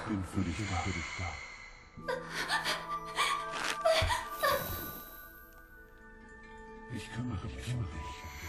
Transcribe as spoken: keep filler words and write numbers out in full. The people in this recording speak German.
bin für dich da. Für dich da. Ich kümmere mich um dich.